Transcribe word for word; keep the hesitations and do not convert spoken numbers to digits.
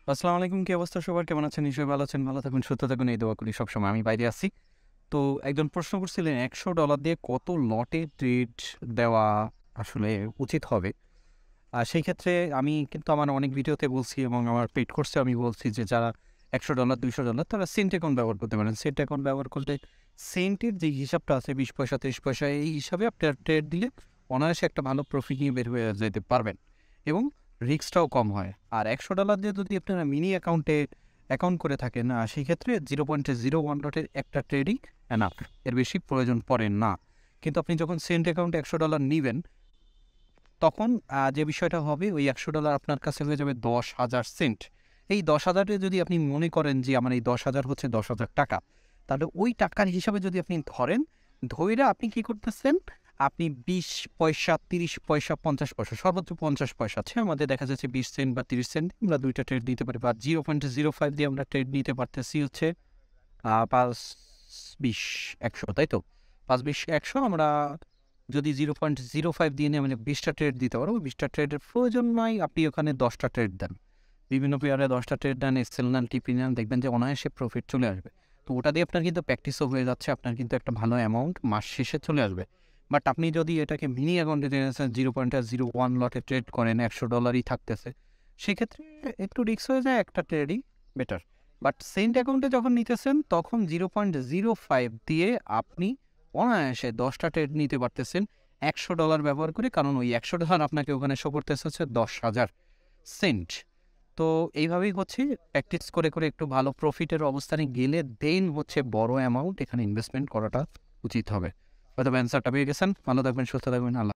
আসসালামু আলাইকুম। কি অবস্থা সবার? কেমন আছেন? নিশ্চয়ই ভালো আছেন। ভালো থাকুন, সুস্থ থাকুন, এই দোয়া করি সবসময়। আমি বাইরে আছি। তো একজন প্রশ্ন করছিলেন একশো ডলার দিয়ে কত লটে ট্রেড দেওয়া আসলে উচিত হবে? আর সেই ক্ষেত্রে আমি কিন্তু আমার অনেক ভিডিওতে বলছি এবং আমার পেইড কোর্সে আমি বলছি যে যারা একশো ডলার দুইশো ডলার তারা সেন্ট অ্যাকাউন্ট ব্যবহার করতে পারেন। সেন্ট অ্যাকাউন্ট ব্যবহার করলে সেন্টের যে হিসাবটা আছে বিশ পয়সা ত্রিশ পয়সা এই হিসাবে আপনার ট্রেড দিলে অনায়াসে একটা ভালো প্রফিট নিয়ে বের হয়ে যেতে পারবেন এবং রিস্কটাও কম হয়। আর একশো ডলার দিয়ে যদি আপনারা মিনি অ্যাকাউন্টে অ্যাকাউন্ট করে থাকেন আহ, সেই ক্ষেত্রে জিরো পয়েন্ট জিরো ওয়ান ডটের একটা ট্রেডই এনাফ, এর বেশি প্রয়োজন পড়ে না। কিন্তু আপনি যখন সেন্ট অ্যাকাউন্টে একশো ডলার নেবেন তখন আহ, যে বিষয়টা হবে ওই একশো ডলার আপনার কাছে হয়ে যাবে দশ হাজার সেন্ট। এই দশ হাজারে যদি আপনি মনে করেন যে আমার এই দশ হাজার হচ্ছে দশ হাজার টাকা, তাহলে ওই টাকার হিসাবে যদি আপনি ধরেন, ধইরা আপনি কি করতেছেন, আপনি বিশ পয়সা তিরিশ পয়সা পঞ্চাশ পয়সা সর্বোচ্চ পঞ্চাশ পয়সা আছে আমাদের দেখা যাচ্ছে বিশ সেন্ট বা তিরিশ সেন্ট আমরা দুইটা ট্রেড দিতে পারি, বা জিরো পয়েন্ট জিরো ফাইভ দিয়ে আমরা ট্রেড নিতে পারতেছি হচ্ছে আহ, পাঁচ বিশ একশো, তাই তো? পাঁচ বিশ একশো আমরা যদি জিরো পয়েন্ট জিরো ফাইভ দিয়ে নিয়ে মানে বিশটা ট্রেড দিতে পারো, বিশটা ট্রেডের প্রয়োজন নয়, আপনি ওখানে দশটা ট্রেড দেন, বিভিন্ন পেয়ারে দশটা ট্রেড দেন, এক্সেল নেন, টিপি নেন, দেখবেন যে অনায়াসে প্রফিট চলে আসবে। তো ওটা দিয়ে আপনার কিন্তু প্র্যাকটিসও হয়ে যাচ্ছে, আপনার কিন্তু একটা ভালো অ্যামাউন্ট মাস শেষে চলে আসবে। বাট আপনি যদি এটাকে মিনি অ্যাকাউন্টে জেনেছেন জিরো পয়েন্ট জিরো ওয়ান লটে ট্রেড করেন, একশো ডলারই থাকতেছে, সেক্ষেত্রে একটু রিস্ক হয়ে যায়, একটা ট্রেডই বেটার। বাট সেন্ট অ্যাকাউন্টে যখন নিতেছেন তখন জিরো পয়েন্ট জিরো ফাইভ দিয়ে আপনি অনায়াসে দশটা ট্রেড নিতে পারতেছেন একশো ডলার ব্যবহার করে, কারণ ওই একশো ডলার আপনাকে ওখানে শো করতেছে হচ্ছে দশ হাজার সেন্ট। তো এইভাবেই হচ্ছে প্র্যাকটিস করে করে একটু ভালো প্রফিটের অবস্থানে গেলে দেন হচ্ছে বড় অ্যামাউন্ট এখানে ইনভেস্টমেন্ট করাটা উচিত হবে। হয়তো অ্যান্সারটা পেয়ে গেছেন। ভালো থাকবেন, সুস্থ থাকবেন। আল্লাহ